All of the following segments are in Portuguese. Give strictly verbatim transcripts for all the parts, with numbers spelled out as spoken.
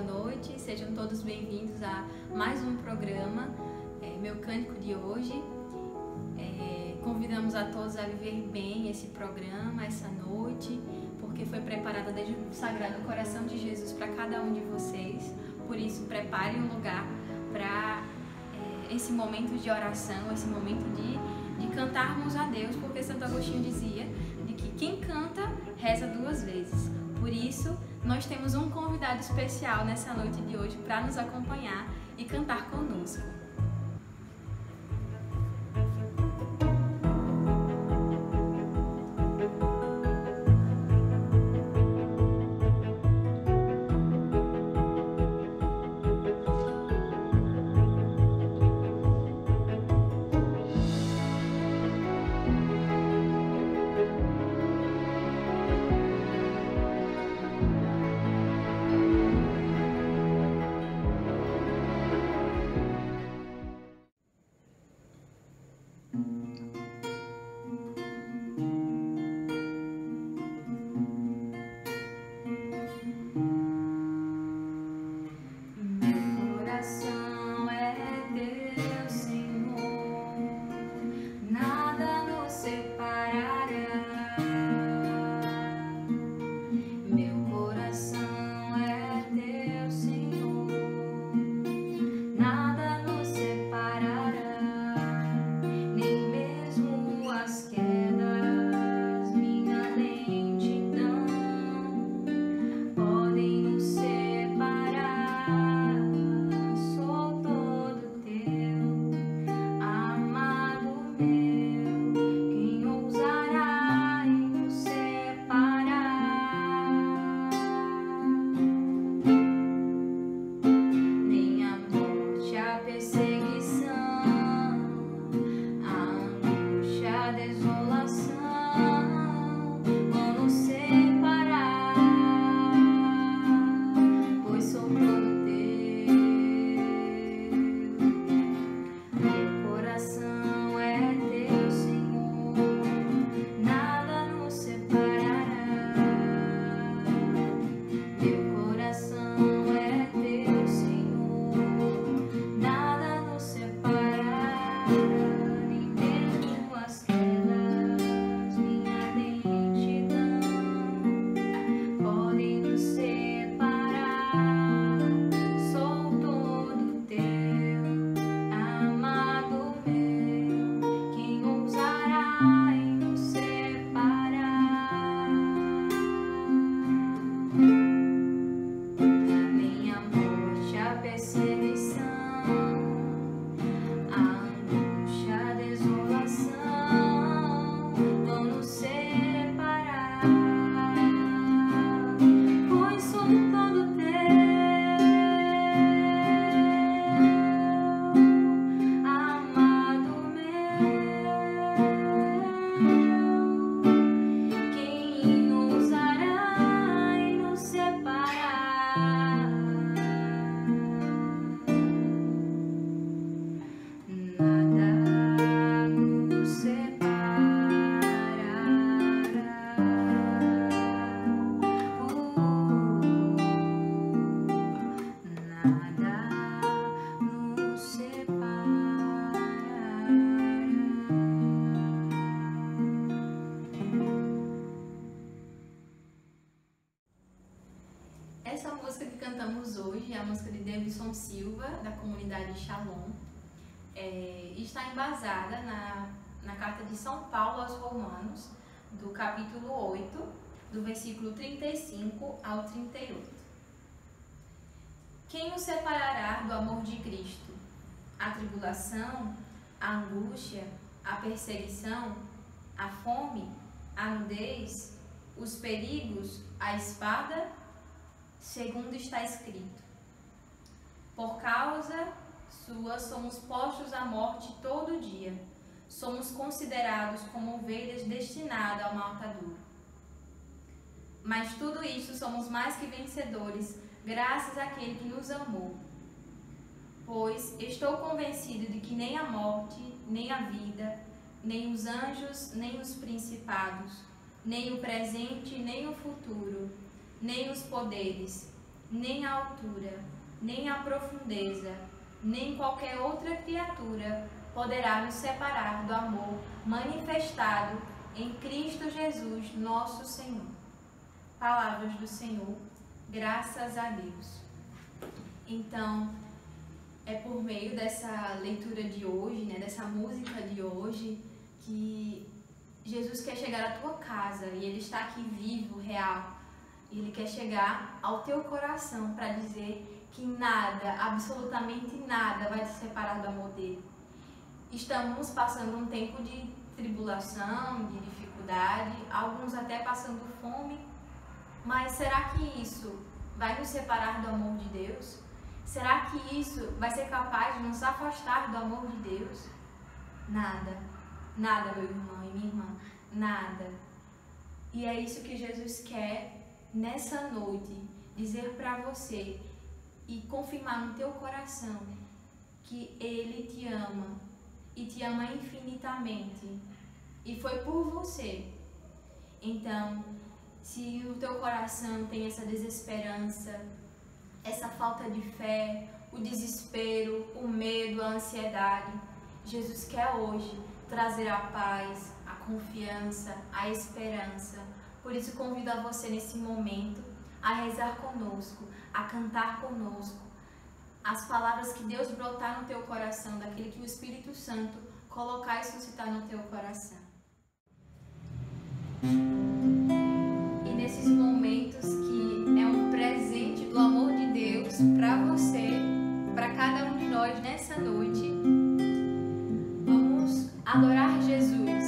noite, sejam todos bem-vindos a mais um programa, é, Meu Cântico de hoje. É, convidamos a todos a viver bem esse programa, essa noite, porque foi preparada desde o Sagrado Coração de Jesus para cada um de vocês. Por isso, preparem um lugar para é, esse momento de oração, esse momento de, de cantarmos a Deus, porque Santo Agostinho dizia de que quem canta, reza duas vezes. Por isso, nós temos um convidado especial nessa noite de hoje para nos acompanhar e cantar conosco. Essa música que cantamos hoje é a música de Davidson Silva, da comunidade Shalom. É, está embasada na, na carta de São Paulo aos Romanos, do capítulo oito, do versículo trinta e cinco ao trinta e oito. Quem nos separará do amor de Cristo? A tribulação, a angústia, a perseguição, a fome, a nudez, os perigos, a espada? Segundo está escrito: por causa sua somos postos à morte todo dia, somos considerados como ovelhas destinadas ao matadouro. Mas tudo isto somos mais que vencedores, graças àquele que nos amou. Pois estou convencido de que nem a morte, nem a vida, nem os anjos, nem os principados, nem o presente, nem o futuro, nem os poderes, nem a altura, nem a profundeza, nem qualquer outra criatura poderá nos separar do amor manifestado em Cristo Jesus, nosso Senhor. Palavras do Senhor, graças a Deus. Então, é por meio dessa leitura de hoje, né, dessa música de hoje, que Jesus quer chegar à tua casa e Ele está aqui vivo, real. E Ele quer chegar ao teu coração para dizer que nada, absolutamente nada vai te separar do amor dele. Estamos passando um tempo de tribulação, de dificuldade, alguns até passando fome, mas será que isso vai nos separar do amor de Deus? Será que isso vai ser capaz de nos afastar do amor de Deus? Nada, nada, meu irmão e minha irmã, nada. E é isso que Jesus quer nessa noite, dizer para você e confirmar no teu coração que Ele te ama e te ama infinitamente e foi por você. Então, se o teu coração tem essa desesperança, essa falta de fé, o desespero, o medo, a ansiedade, Jesus quer hoje trazer a paz, a confiança, a esperança. Por isso convido a você nesse momento a rezar conosco, a cantar conosco as palavras que Deus brotar no teu coração, daquele que o Espírito Santo colocar e suscitar no teu coração. E nesses momentos que é um presente do amor de Deus para você, para cada um de nós nessa noite, vamos adorar Jesus.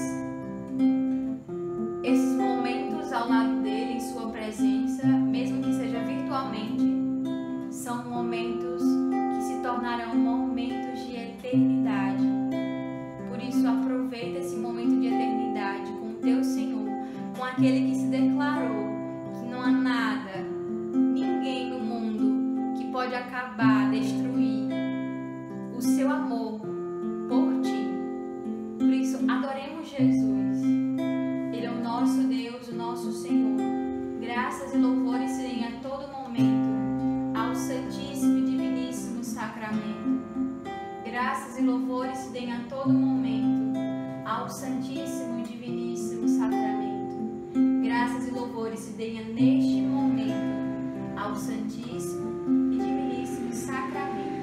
Esses momentos ao lado dele, em sua presença, mesmo que seja virtualmente, são momentos que se tornarão momentos de eternidade. Por isso, aproveita esse momento de eternidade com o teu Senhor, com aquele que se declarou que não há nada, ninguém no mundo que pode acabar, destruir o seu amor por ti. Por isso, adoremos Jesus. Ele é o nosso Deus, o nosso Senhor. Graças e louvores serem a todo momento ao Santíssimo e Diviníssimo Sacramento. Graças e louvores se deem a todo momento ao Santíssimo e Diviníssimo Sacramento. Graças e louvores se deem neste momento ao Santíssimo e Diviníssimo Sacramento.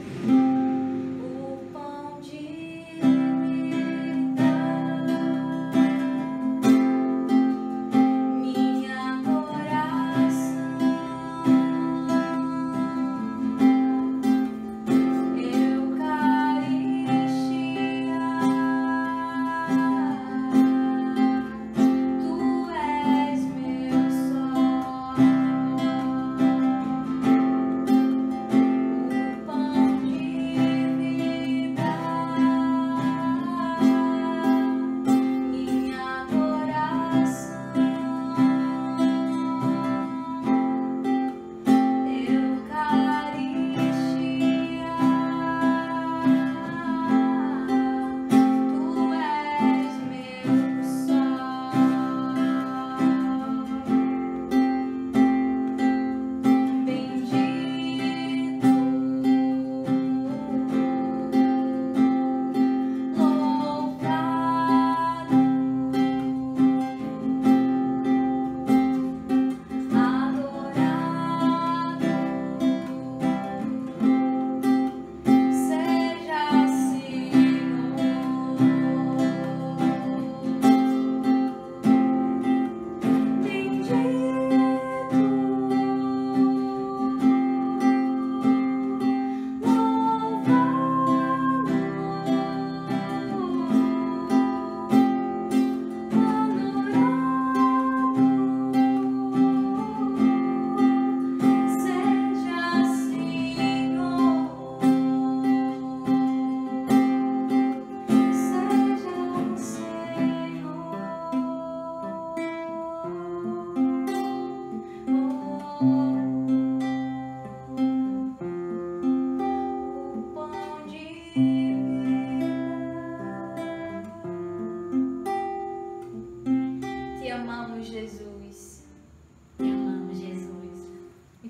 O pão de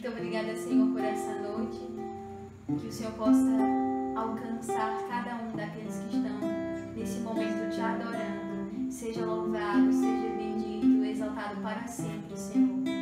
Muito obrigada, Senhor, por essa noite. Que o Senhor possa alcançar cada um daqueles que estão nesse momento te adorando. Seja louvado, seja bendito, exaltado para sempre, Senhor.